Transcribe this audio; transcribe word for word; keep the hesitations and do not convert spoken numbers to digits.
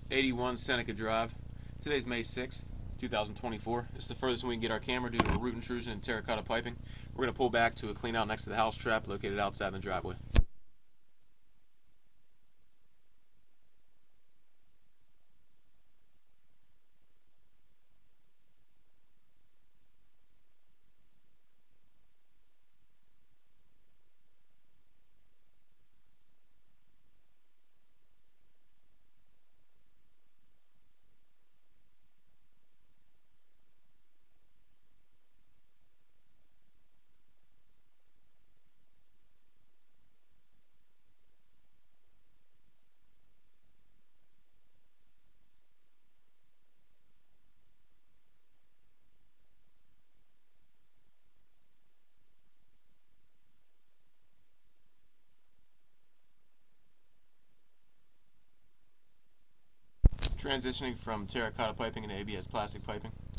eighty-one Seneca Drive. Today's May sixth, two thousand twenty-four. It's the furthest we can get our camera due to a root intrusion and terracotta piping. We're going to pull back to a clean out next to the house trap located outside in the driveway. Transitioning from terracotta piping into A B S plastic piping.